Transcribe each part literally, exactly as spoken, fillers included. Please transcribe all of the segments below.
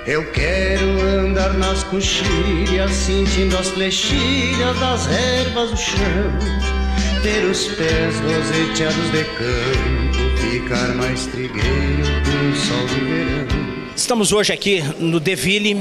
Eu quero andar nas coxilhas, sentindo as flechilhas das ervas do chão, ter os pés roseteados de campo, ficar mais trigueiro com o sol de verão. Estamos hoje aqui no Deville,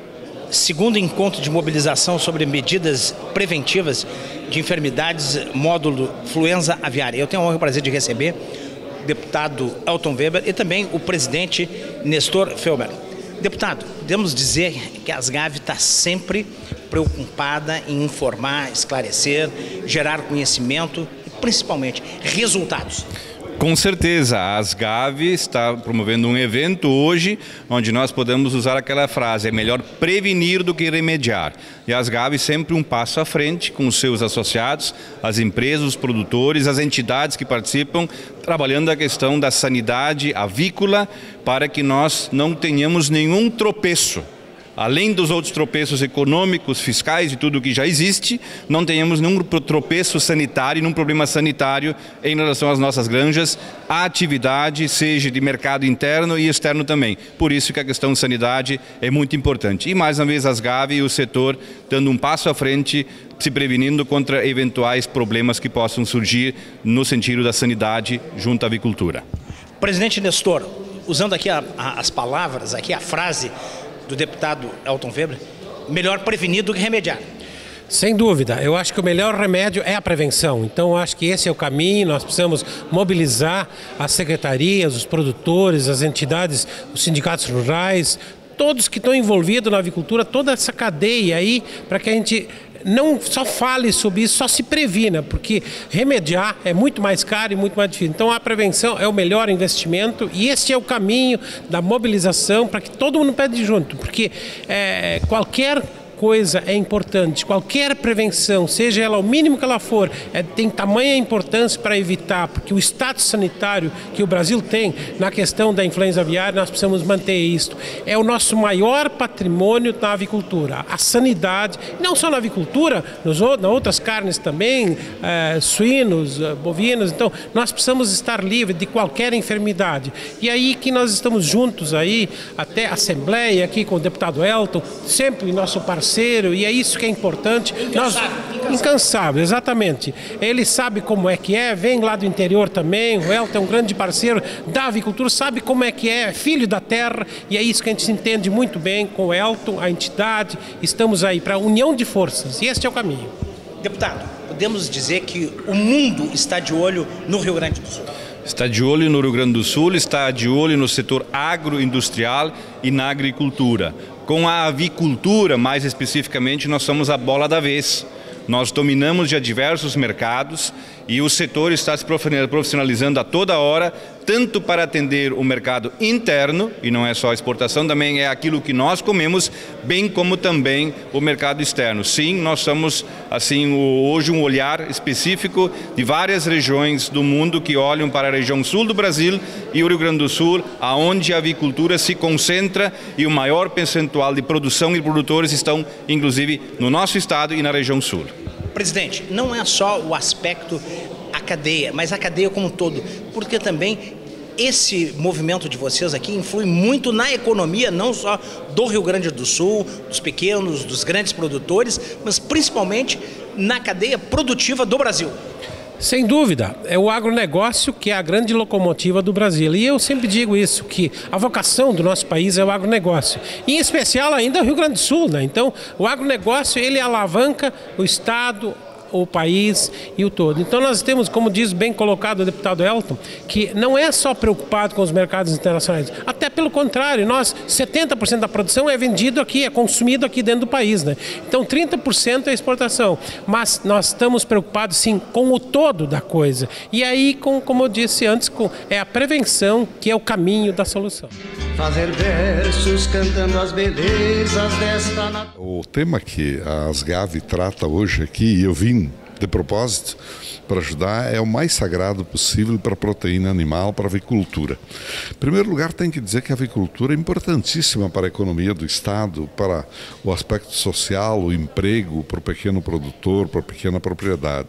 segundo encontro de mobilização sobre medidas preventivas de enfermidades, módulo influenza aviária. Eu tenho a honra e o prazer de receber o deputado Elton Weber e também o presidente Nestor Felber. Deputado, podemos dizer que a Asgav está sempre preocupada em informar, esclarecer, gerar conhecimento e principalmente resultados. Com certeza, a Asgav está promovendo um evento hoje onde nós podemos usar aquela frase: é melhor prevenir do que remediar. E a Asgav sempre um passo à frente com os seus associados, as empresas, os produtores, as entidades que participam, trabalhando a questão da sanidade avícola para que nós não tenhamos nenhum tropeço. Além dos outros tropeços econômicos, fiscais e tudo o que já existe, não tenhamos nenhum tropeço sanitário, nenhum problema sanitário em relação às nossas granjas, a atividade, seja de mercado interno e externo também. Por isso que a questão de sanidade é muito importante. E mais uma vez a Asgav e o setor dando um passo à frente, se prevenindo contra eventuais problemas que possam surgir no sentido da sanidade junto à avicultura. Presidente Nestor, usando aqui a, a, as palavras, aqui a frase do deputado Elton Weber, melhor prevenir do que remediar. Sem dúvida, eu acho que o melhor remédio é a prevenção. Então eu acho que esse é o caminho. Nós precisamos mobilizar as secretarias, os produtores, as entidades, os sindicatos rurais, todos que estão envolvidos na avicultura, toda essa cadeia aí, para que a gente não só fale sobre isso, só se previna, porque remediar é muito mais caro e muito mais difícil. Então a prevenção é o melhor investimento e este é o caminho da mobilização para que todo mundo pede junto, porque é, qualquer coisa é importante, qualquer prevenção, seja ela o mínimo que ela for, é, tem tamanha importância para evitar, porque o status sanitário que o Brasil tem na questão da influenza aviária, nós precisamos manter isso. É o nosso maior patrimônio na avicultura, a sanidade, não só na avicultura, nos, nas outras carnes também, é, suínos, bovinos, então nós precisamos estar livres de qualquer enfermidade. E aí que nós estamos juntos aí, até a Assembleia, aqui com o deputado Elton, sempre nosso parceiro, e é isso que é importante. Incansável, Nós, incansável. incansável, exatamente. Ele sabe como é que é, vem lá do interior também, o Elton é um grande parceiro da avicultura, sabe como é que é, é filho da terra, e é isso que a gente se entende muito bem com o Elton, a entidade, estamos aí para a união de forças, e este é o caminho. Deputado, podemos dizer que o mundo está de olho no Rio Grande do Sul. Está de olho no Rio Grande do Sul, está de olho no setor agroindustrial e na agricultura. Com a avicultura, mais especificamente, nós somos a bola da vez. Nós dominamos já diversos mercados e o setor está se profissionalizando a toda hora, tanto para atender o mercado interno, e não é só a exportação, também é aquilo que nós comemos, bem como também o mercado externo. Sim, nós somos, assim, hoje um olhar específico de várias regiões do mundo que olham para a região sul do Brasil e o Rio Grande do Sul, aonde a avicultura se concentra e o maior percentual de produção e produtores estão, inclusive, no nosso estado e na região sul. Presidente, não é só o aspecto, a cadeia, mas a cadeia como um todo, porque também esse movimento de vocês aqui influi muito na economia, não só do Rio Grande do Sul, dos pequenos, dos grandes produtores, mas principalmente na cadeia produtiva do Brasil. Sem dúvida, é o agronegócio que é a grande locomotiva do Brasil. E eu sempre digo isso, que a vocação do nosso país é o agronegócio. E em especial ainda o Rio Grande do Sul, né? Então, o agronegócio, ele alavanca o Estado, o país e o todo. Então nós temos, como diz bem colocado o deputado Elton, que não é só preocupado com os mercados internacionais, até pelo contrário, nós, setenta por cento da produção é vendido aqui, é consumido aqui dentro do país, né? Então trinta por cento é exportação, mas nós estamos preocupados sim com o todo da coisa. E aí, com, como eu disse antes, com, é a prevenção que é o caminho da solução. Fazer versos cantando as belezas desta natureza. O tema que a Asgav trata hoje aqui, e eu vim de propósito para ajudar, é o mais sagrado possível para a proteína animal, para a avicultura. Em primeiro lugar, tem que dizer que a avicultura é importantíssima para a economia do Estado, para o aspecto social, o emprego, para o pequeno produtor, para a pequena propriedade.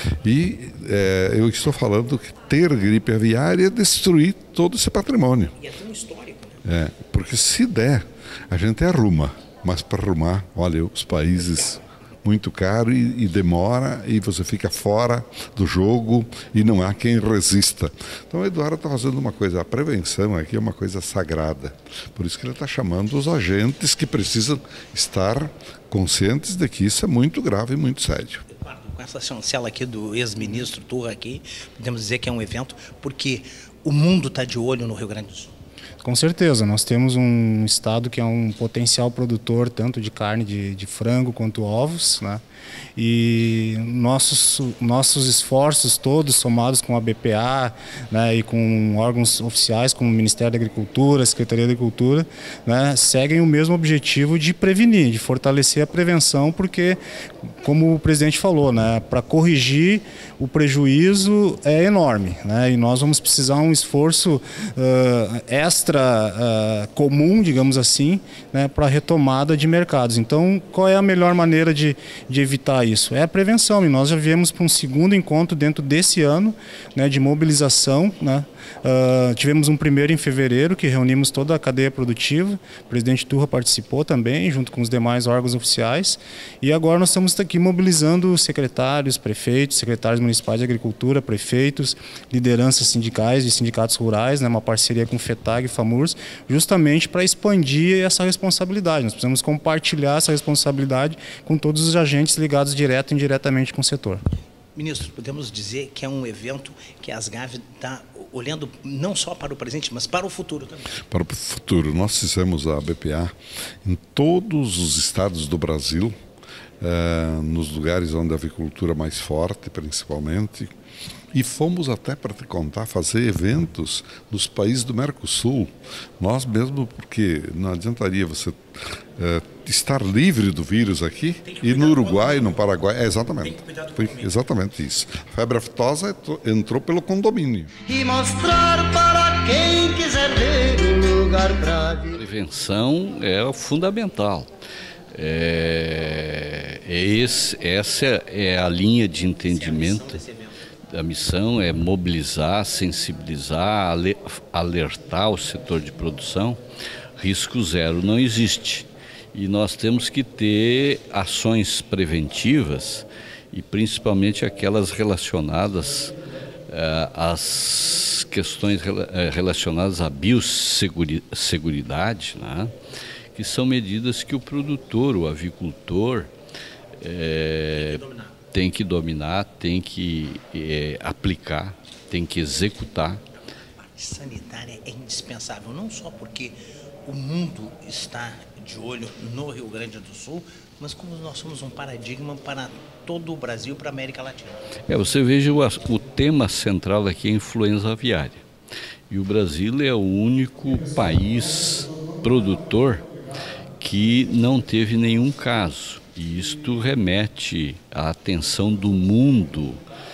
E é, eu estou falando que ter gripe aviária é destruir todo esse patrimônio. E é tão histórico. tempo. É, porque se der, a gente arruma, mas para arrumar, olha, os países muito caro e, e demora e você fica fora do jogo e não há quem resista. Então o Eduardo está fazendo uma coisa, a prevenção aqui é uma coisa sagrada, por isso que ele está chamando os agentes que precisam estar conscientes de que isso é muito grave e muito sério. Com essa chancela aqui do ex-ministro Turra aqui, podemos dizer que é um evento porque o mundo está de olho no Rio Grande do Sul. Com certeza, nós temos um estado que é um potencial produtor tanto de carne de, de frango quanto ovos, né? E nossos, nossos esforços todos somados com a B P A, né, e com órgãos oficiais como o Ministério da Agricultura, a Secretaria da Agricultura, né, seguem o mesmo objetivo de prevenir, de fortalecer a prevenção, porque, como o presidente falou, né, para corrigir o prejuízo é enorme, né, e nós vamos precisar um esforço uh, extra uh, comum, digamos assim, né, para a retomada de mercados. Então, qual é a melhor maneira de, de evitar isso? É a prevenção, e nós já viemos para um segundo encontro dentro desse ano, né, de mobilização, né? Uh, tivemos um primeiro em fevereiro, que reunimos toda a cadeia produtiva, o presidente Turra participou também, junto com os demais órgãos oficiais, e agora nós estamos aqui mobilizando secretários, prefeitos, secretários municipais de agricultura, prefeitos, lideranças sindicais e sindicatos rurais, né, uma parceria com o FETAG e FAMURS, justamente para expandir essa responsabilidade. Nós precisamos compartilhar essa responsabilidade com todos os agentes ligados direto e indiretamente com o setor. Ministro, podemos dizer que é um evento que a Asgav está olhando não só para o presente, mas para o futuro também. Para o futuro. Nós fizemos a B P A em todos os estados do Brasil, eh, nos lugares onde a avicultura é mais forte, principalmente, e fomos até, para te contar, fazer eventos nos países do Mercosul. Nós mesmo, porque não adiantaria você uh, estar livre do vírus aqui e no Uruguai, no Paraguai. É exatamente. Foi exatamente isso. A febre aftosa entrou pelo condomínio. E mostrar para quem quiser ver um lugar pra vir. Prevenção é fundamental. É, é esse, essa é a linha de entendimento. A missão é mobilizar, sensibilizar, alertar o setor de produção. Risco zero não existe. E nós temos que ter ações preventivas e principalmente aquelas relacionadas uh, às questões relacionadas à biosseguridade, né? Que são medidas que o produtor, o avicultor, é, tem que dominar, tem que é, aplicar, tem que executar. A parte sanitária é indispensável, não só porque o mundo está de olho no Rio Grande do Sul, mas como nós somos um paradigma para todo o Brasil, para a América Latina. É, você veja, o, o tema central aqui é a influenza aviária. E o Brasil é o único país produtor que não teve nenhum caso. E isto remete à atenção do mundo,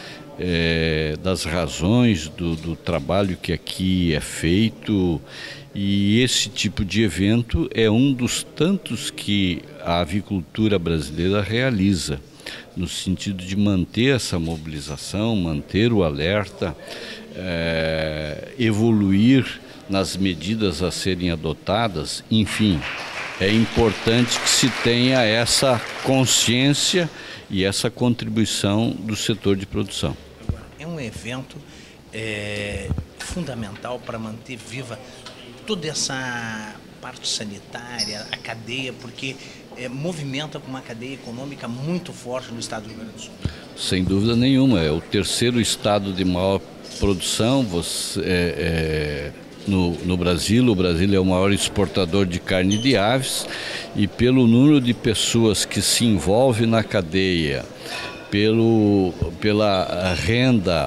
é, das razões do, do trabalho que aqui é feito. E esse tipo de evento é um dos tantos que a avicultura brasileira realiza, no sentido de manter essa mobilização, manter o alerta, é, evoluir nas medidas a serem adotadas, enfim. É importante que se tenha essa consciência e essa contribuição do setor de produção. É um evento é, fundamental para manter viva toda essa parte sanitária, a cadeia, porque é, movimenta com uma cadeia econômica muito forte no estado do Rio Grande do Sul. Sem dúvida nenhuma, é o terceiro estado de maior produção. Você, é, é, No, no Brasil, o Brasil é o maior exportador de carne de aves e pelo número de pessoas que se envolvem na cadeia, pelo, pela renda,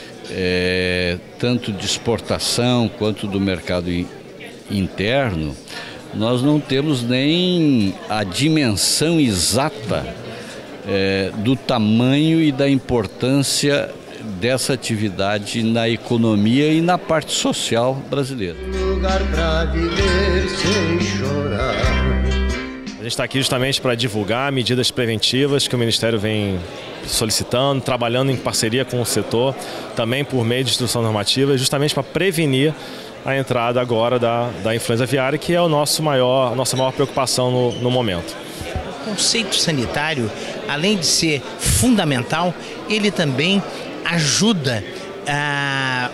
é, tanto de exportação quanto do mercado in, interno, nós não temos nem a dimensão exata é, do tamanho e da importância dessa atividade na economia e na parte social brasileira. Lugar pra viver sem chorar. A gente está aqui justamente para divulgar medidas preventivas que o Ministério vem solicitando, trabalhando em parceria com o setor, também por meio de instrução normativa, justamente para prevenir a entrada agora da, da influenza aviária, que é o nosso maior, a nossa maior preocupação no, no momento. O conceito sanitário, além de ser fundamental, ele também ajuda a,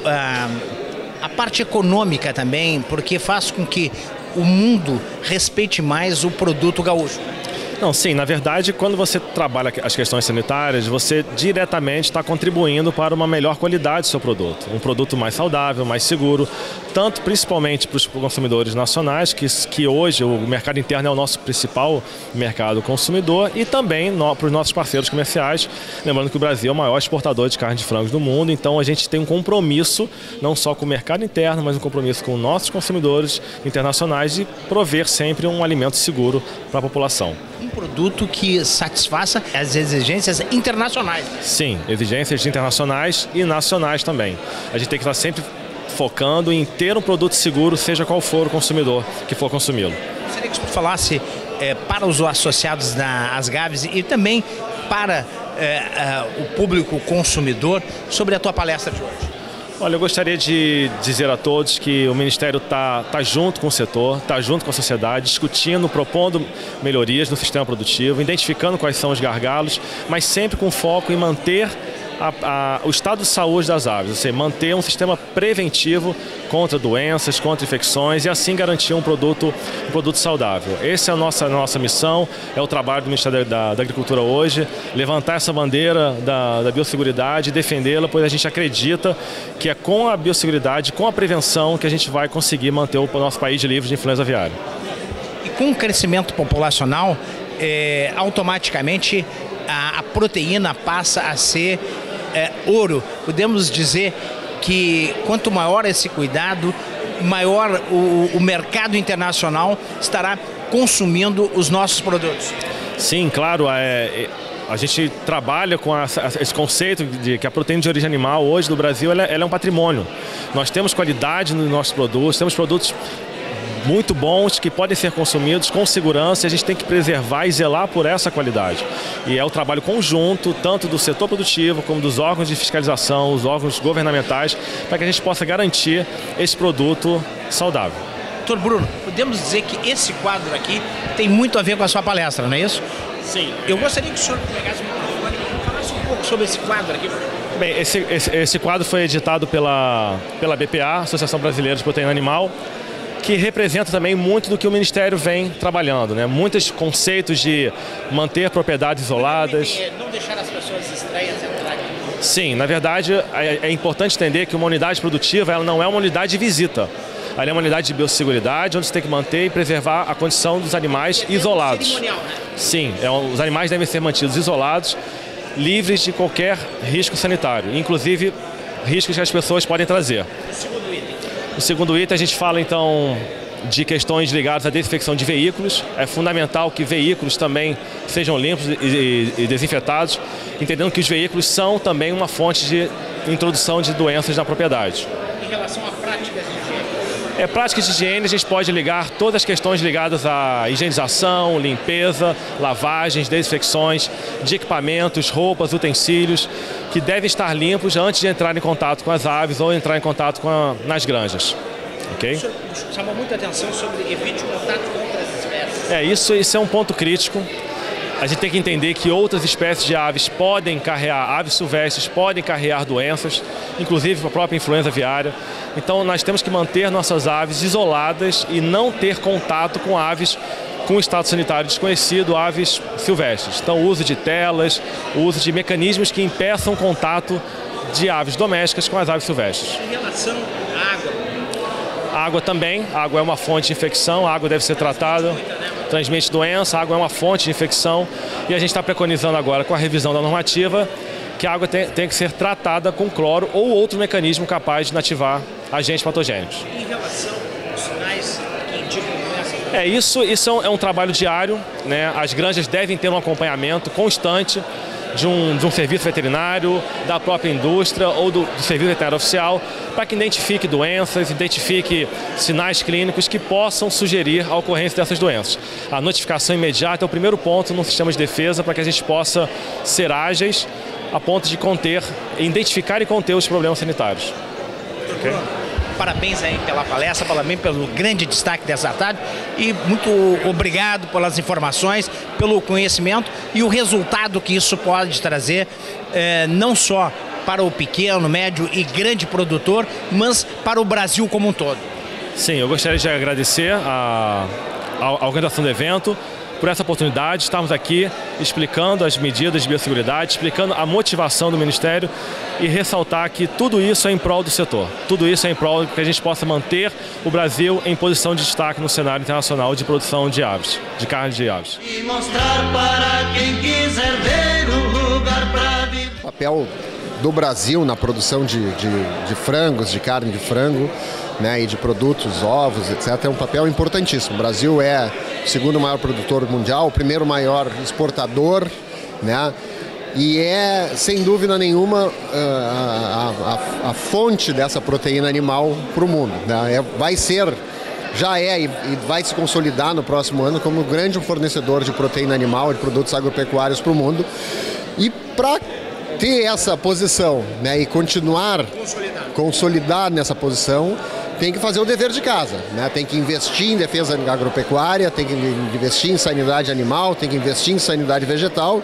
a, a parte econômica também, porque faz com que o mundo respeite mais o produto gaúcho. Não, sim, na verdade, quando você trabalha as questões sanitárias, você diretamente está contribuindo para uma melhor qualidade do seu produto. Um produto mais saudável, mais seguro, tanto principalmente para os consumidores nacionais, que, que hoje o mercado interno é o nosso principal mercado consumidor, e também no, para os nossos parceiros comerciais, lembrando que o Brasil é o maior exportador de carne de frango do mundo, então a gente tem um compromisso, não só com o mercado interno, mas um compromisso com nossos consumidores internacionais de prover sempre um alimento seguro para a população. Um produto que satisfaça as exigências internacionais. Sim, exigências internacionais e nacionais também. A gente tem que estar sempre focando em ter um produto seguro, seja qual for o consumidor que for consumi-lo. Gostaria que você falasse é, para os associados da Asgaves e também para é, é, o público consumidor sobre a tua palestra de hoje. Olha, eu gostaria de dizer a todos que o Ministério está tá junto com o setor, está junto com a sociedade, discutindo, propondo melhorias no sistema produtivo, identificando quais são os gargalos, mas sempre com foco em manter a, a, o estado de saúde das aves, ou seja, manter um sistema preventivo contra doenças, contra infecções e assim garantir um produto, um produto saudável. Essa é a nossa, a nossa missão, é o trabalho do Ministério da, da Agricultura hoje, levantar essa bandeira da, da biosseguridade e defendê-la, pois a gente acredita que é com a biosseguridade, com a prevenção, que a gente vai conseguir manter o nosso país livre de influenza aviária. E com o crescimento populacional, é, automaticamente a, a proteína passa a ser é, ouro. Podemos dizer que quanto maior esse cuidado, maior o, o mercado internacional estará consumindo os nossos produtos. Sim, claro. É, a gente trabalha com a, esse conceito de que a proteína de origem animal hoje no Brasil ela, ela é um patrimônio. Nós temos qualidade nos nossos produtos, temos produtos muito bons que podem ser consumidos com segurança, e a gente tem que preservar e zelar por essa qualidade. E é o trabalho conjunto, tanto do setor produtivo como dos órgãos de fiscalização, os órgãos governamentais, para que a gente possa garantir esse produto saudável. Doutor Bruno, podemos dizer que esse quadro aqui tem muito a ver com a sua palestra, não é isso? Sim. Eu gostaria que o senhor pegasse o microfone e falasse um pouco sobre esse quadro aqui. Bem, esse, esse, esse quadro foi editado pela, pela B P A, Associação Brasileira de Proteína Animal, que representa também muito do que o Ministério vem trabalhando, né? Muitos conceitos de manter propriedades isoladas. Não deixar as pessoas estranhas entrarem. Sim, na verdade é, é importante entender que uma unidade produtiva ela não é uma unidade de visita. Ela é uma unidade de biosseguridade, onde você tem que manter e preservar a condição dos animais isolados. Né? Sim, é, os animais devem ser mantidos isolados, livres de qualquer risco sanitário, inclusive riscos que as pessoas podem trazer. No segundo item, a gente fala, então, de questões ligadas à desinfecção de veículos. É fundamental que veículos também sejam limpos e, e, e desinfetados, entendendo que os veículos são também uma fonte de introdução de doenças na propriedade. Em relação a práticas de higiene? É, práticas de higiene, a gente pode ligar todas as questões ligadas à higienização, limpeza, lavagens, desinfecções de equipamentos, roupas, utensílios, que devem estar limpos antes de entrar em contato com as aves ou entrar em contato com a, nas granjas. Okay? O senhor chamou muita atenção sobre evite o contato com outras espécies. É, isso, isso é um ponto crítico. A gente tem que entender que outras espécies de aves podem carrear, aves silvestres podem carregar doenças, inclusive a própria influenza aviária. Então nós temos que manter nossas aves isoladas e não ter contato com aves com estado sanitário desconhecido, aves silvestres. Então o uso de telas, o uso de mecanismos que impeçam o contato de aves domésticas com as aves silvestres. Em relação à água? A água também, a água é uma fonte de infecção, a água deve ser tratada. Transmite doença, a água é uma fonte de infecção e a gente está preconizando agora com a revisão da normativa que a água tem, tem que ser tratada com cloro ou outro mecanismo capaz de inativar agentes patogênicos. Em relação aos sinais que indicam doença? É, isso, isso é um, é um trabalho diário, né? As granjas devem ter um acompanhamento constante de um, de um serviço veterinário, da própria indústria ou do, do serviço veterinário oficial, para que identifique doenças, identifique sinais clínicos que possam sugerir a ocorrência dessas doenças. A notificação imediata é o primeiro ponto no sistema de defesa para que a gente possa ser ágeis a ponto de conter, identificar e conter os problemas sanitários. Okay? parabéns aí pela palestra, parabéns pelo grande destaque dessa tarde e muito obrigado pelas informações, pelo conhecimento e o resultado que isso pode trazer, é, não só para o pequeno, médio e grande produtor, mas para o Brasil como um todo. Sim, eu gostaria de agradecer a, a organização do evento por essa oportunidade. Estamos aqui explicando as medidas de biosseguridade, explicando a motivação do Ministério e ressaltar que tudo isso é em prol do setor. Tudo isso é em prol de que a gente possa manter o Brasil em posição de destaque no cenário internacional de produção de aves, de carne de aves. E mostrar para quem quiser ver um lugar para viver. O papel do Brasil na produção de, de, de frangos, de carne de frango, né, e de produtos, ovos, etcétera, é um papel importantíssimo. O Brasil é o segundo maior produtor mundial, o primeiro maior exportador, né, e é, sem dúvida nenhuma, a, a, a fonte dessa proteína animal para o mundo. Né? É, vai ser, já é e, e vai se consolidar no próximo ano como um grande fornecedor de proteína animal, de produtos agropecuários para o mundo. E para ter essa posição, né, e continuar consolidar. consolidar nessa posição, tem que fazer o dever de casa, né? Tem que investir em defesa agropecuária, tem que investir em sanidade animal, tem que investir em sanidade vegetal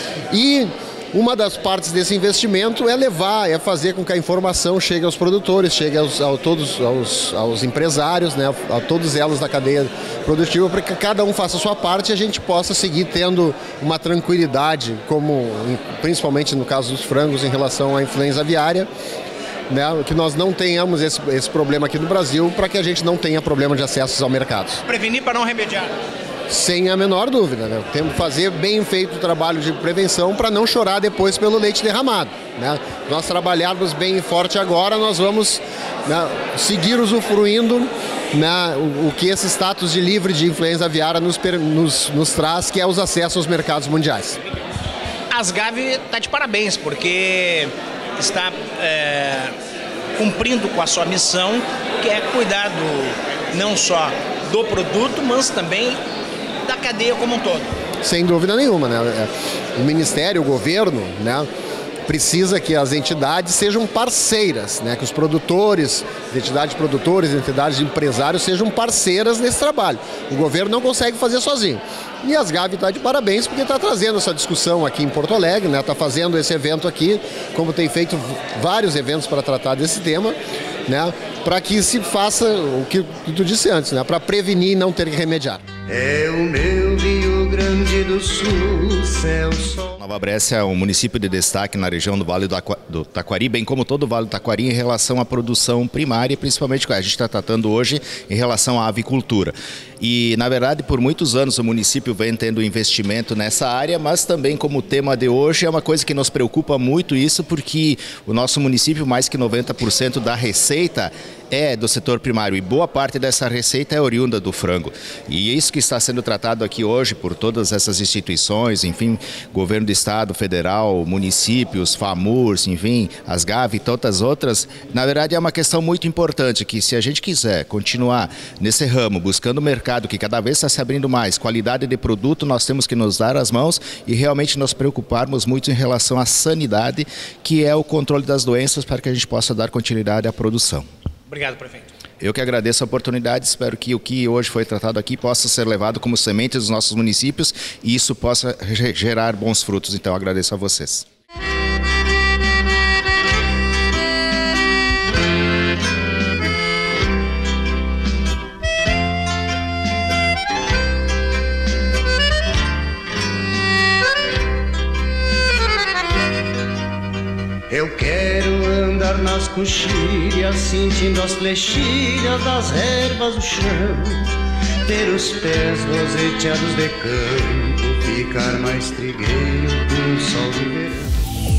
e uma das partes desse investimento é levar, é fazer com que a informação chegue aos produtores, chegue aos, a todos, aos, aos empresários, né, a todos elos da cadeia produtiva, para que cada um faça a sua parte e a gente possa seguir tendo uma tranquilidade, como principalmente no caso dos frangos em relação à influenza aviária, né, que nós não tenhamos esse, esse problema aqui no Brasil, para que a gente não tenha problema de acessos ao mercado. Prevenir para não remediar. Sem a menor dúvida, né? Temos que fazer bem feito o trabalho de prevenção para não chorar depois pelo leite derramado, né? Nós trabalharmos bem forte agora, nós vamos, né, seguir usufruindo, né, o, o que esse status de livre de influenza aviária nos, nos, nos traz, que é os acessos aos mercados mundiais. A Asgav está de parabéns, porque está é, cumprindo com a sua missão, que é cuidar do, não só do produto, mas também da cadeia como um todo. Sem dúvida nenhuma, né? O Ministério, o governo, né, precisa que as entidades sejam parceiras, né? Que os produtores, entidades de produtores, entidades de empresários sejam parceiras nesse trabalho. O governo não consegue fazer sozinho. E a Asgav está de parabéns porque está trazendo essa discussão aqui em Porto Alegre, né? Está fazendo esse evento aqui, como tem feito vários eventos para tratar desse tema, né? Para que se faça o que tu disse antes, né? Para prevenir e não ter que remediar. É o meu Rio Grande do Sul, céu, sol. Nova Brécia é um município de destaque na região do Vale do Taquari, bem como todo o Vale do Taquari, em relação à produção primária, principalmente que a gente está tratando hoje em relação à avicultura. E, na verdade, por muitos anos o município vem tendo investimento nessa área, mas também, como o tema de hoje, é uma coisa que nos preocupa muito isso, porque o nosso município, mais que noventa por cento da receita é do setor primário e boa parte dessa receita é oriunda do frango. E isso que está sendo tratado aqui hoje por todas essas instituições, enfim, governo do estado, federal, municípios, FAMURS, enfim, Asgav e tantas outras, na verdade é uma questão muito importante, que se a gente quiser continuar nesse ramo, buscando mercado que cada vez está se abrindo mais, qualidade de produto, nós temos que nos dar as mãos e realmente nos preocuparmos muito em relação à sanidade, que é o controle das doenças, para que a gente possa dar continuidade à produção. Obrigado, prefeito. Eu que agradeço a oportunidade, espero que o que hoje foi tratado aqui possa ser levado como semente dos nossos municípios e isso possa gerar bons frutos. Então, eu agradeço a vocês. Eu quero andar nas coxilhas, sentindo as flechilhas das ervas do chão, ter os pés roseteados de campo, ficar mais trigueiro com o sol de verão.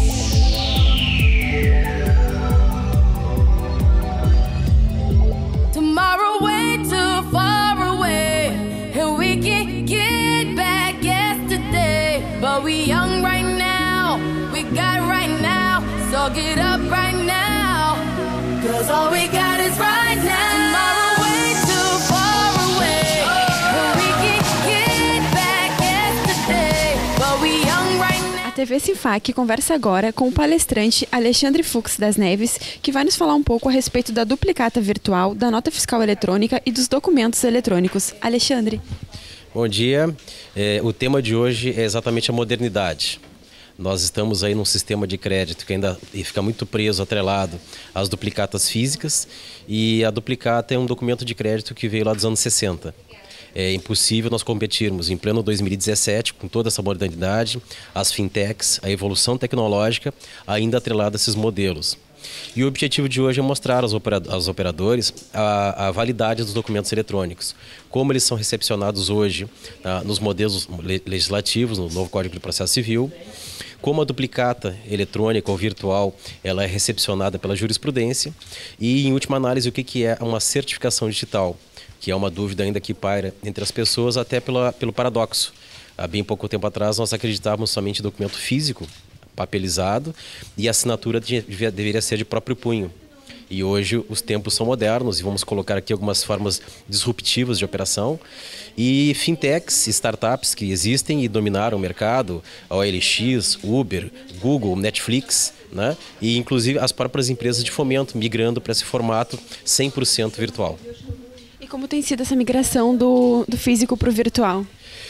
Tomorrow way too far away, and we can get back yesterday, but we young right now, we got right now. So get up right now, cause all we got is right now. Tomorrow way too far away, and we can get back yesterday, but we young right now. T V Sinfac conversa agora com o palestrante Alexandre Fux das Neves, que vai nos falar um pouco a respeito da duplicata virtual, da nota fiscal eletrônica e dos documentos eletrônicos. Alexandre. Bom dia. É, o tema de hoje é exatamente a modernidade. Nós estamos aí num sistema de crédito que ainda fica muito preso, atrelado às duplicatas físicas, e a duplicata é um documento de crédito que veio lá dos anos sessenta. É impossível nós competirmos em pleno dois mil e dezessete com toda essa modernidade, as fintechs, a evolução tecnológica ainda atrelada a esses modelos. E o objetivo de hoje é mostrar aos operadores a, a validade dos documentos eletrônicos, como eles são recepcionados hoje ah, nos modelos legislativos, no novo Código de Processo Civil, como a duplicata eletrônica ou virtual ela é recepcionada pela jurisprudência e, em última análise, o que, que é uma certificação digital, que é uma dúvida ainda que paira entre as pessoas, até pela, pelo paradoxo. Há bem pouco tempo atrás nós acreditávamos somente em documento físico, papelizado, e a assinatura devia, deveria ser de próprio punho. E hoje os tempos são modernos e vamos colocar aqui algumas formas disruptivas de operação. E fintechs, startups que existem e dominaram o mercado, a O L X, Uber, Google, Netflix, né? E inclusive as próprias empresas de fomento migrando para esse formato cem por cento virtual. E como tem sido essa migração do, do físico para o virtual?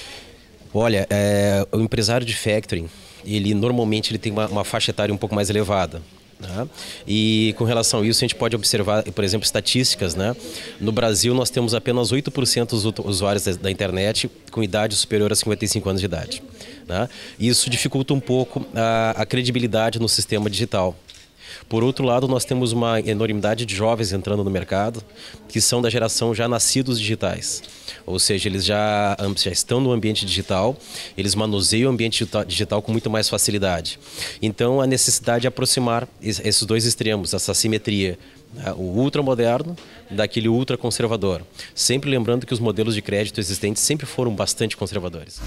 Olha, é, o empresário de factoring, ele normalmente ele tem uma, uma faixa etária um pouco mais elevada. Né? E com relação a isso, a gente pode observar, por exemplo, estatísticas. Né? No Brasil, nós temos apenas oito por cento dos usuários da, da internet com idade superior a cinquenta e cinco anos de idade. Né? Isso dificulta um pouco a, a credibilidade no sistema digital. Por outro lado, nós temos uma enormidade de jovens entrando no mercado que são da geração já nascidos digitais. Ou seja, eles já, já estão no ambiente digital, eles manuseiam o ambiente digital com muito mais facilidade. Então, a necessidade de aproximar esses dois extremos, essa simetria, o ultramoderno daquele ultraconservador. Sempre lembrando que os modelos de crédito existentes sempre foram bastante conservadores.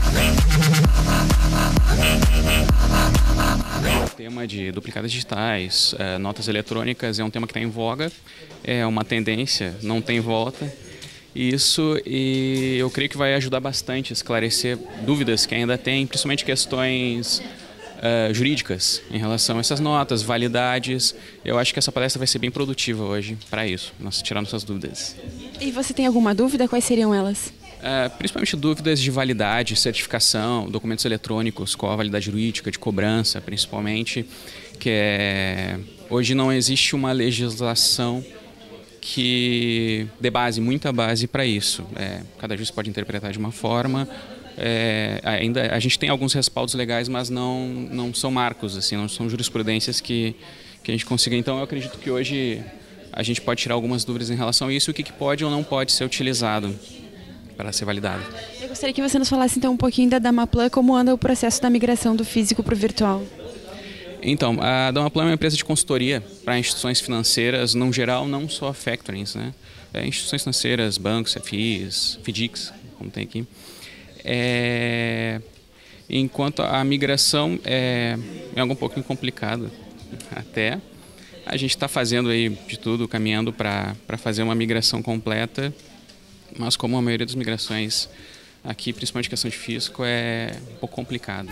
O tema de duplicatas digitais, é, notas eletrônicas é um tema que está em voga, é uma tendência, não tem volta. Isso, e eu creio que vai ajudar bastante a esclarecer dúvidas que ainda tem, principalmente questões uh, jurídicas em relação a essas notas, validades. Eu acho que essa palestra vai ser bem produtiva hoje para isso, nós tirarmos essas dúvidas. E você tem alguma dúvida? Quais seriam elas? Uh, principalmente dúvidas de validade, certificação, documentos eletrônicos, qual a validade jurídica, de cobrança, principalmente, que é... hoje não existe uma legislação que dê base, muita base para isso. É, cada juiz pode interpretar de uma forma. É, ainda a gente tem alguns respaldos legais, mas não não são marcos, assim, não são jurisprudências que que a gente consiga. Então, eu acredito que hoje a gente pode tirar algumas dúvidas em relação a isso, o que, que pode ou não pode ser utilizado para ser validado. Eu gostaria que você nos falasse então um pouquinho da Damaplan, como anda o processo da migração do físico para o virtual. Então, a Damaplan é uma empresa de consultoria para instituições financeiras, no geral, não só factorings, né? É, instituições financeiras, bancos, F Is, FDICs, como tem aqui. É... Enquanto a migração é, é algo um pouquinho complicado, até. A gente está fazendo aí de tudo, caminhando para para fazer uma migração completa, mas como a maioria das migrações aqui, principalmente questão de fisco, é um pouco complicado.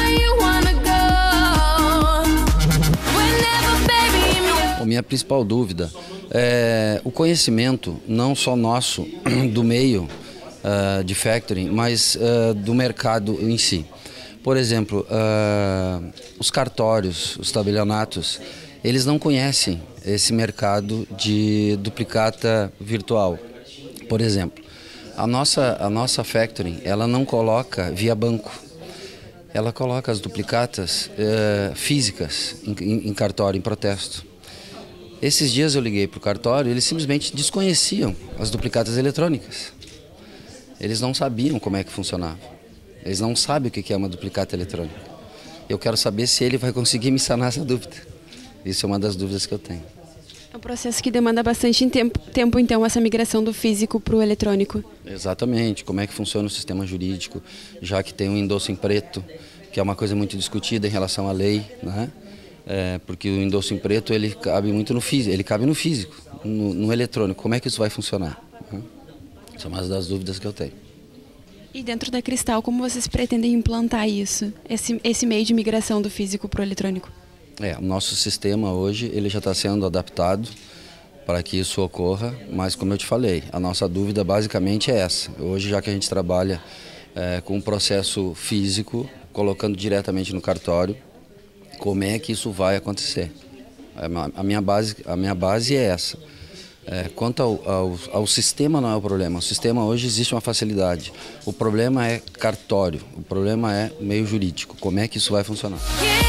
A minha principal dúvida é o conhecimento, não só nosso, do meio uh, de factoring, mas uh, do mercado em si. Por exemplo, uh, os cartórios, os tabelionatos, eles não conhecem esse mercado de duplicata virtual. Por exemplo, a nossa, a nossa factoring, ela não coloca via banco. Ela coloca as duplicatas uh, físicas em, em, em cartório, em protesto. Esses dias eu liguei para o cartório e eles simplesmente desconheciam as duplicatas eletrônicas. Eles não sabiam como é que funcionava. Eles não sabem o que é uma duplicata eletrônica. Eu quero saber se ele vai conseguir me sanar essa dúvida. Isso é uma das dúvidas que eu tenho. É um processo que demanda bastante tempo, tempo então, essa migração do físico para o eletrônico. Exatamente. Como é que funciona o sistema jurídico, já que tem um endosso em preto, que é uma coisa muito discutida em relação à lei, né? É, porque o endosso em preto ele cabe muito no físico, ele cabe no físico, no, no eletrônico. Como é que isso vai funcionar? São uma das dúvidas que eu tenho. E dentro da Cristal, como vocês pretendem implantar isso, esse, esse meio de migração do físico para o eletrônico? É, o nosso sistema hoje ele já está sendo adaptado para que isso ocorra, mas como eu te falei, a nossa dúvida basicamente é essa. Hoje, já que a gente trabalha é, com um processo físico, colocando diretamente no cartório, como é que isso vai acontecer? A minha base, a minha base é essa. É, quanto ao, ao, ao sistema, não é o problema. O sistema hoje existe uma facilidade. O problema é cartório, o problema é meio jurídico. Como é que isso vai funcionar?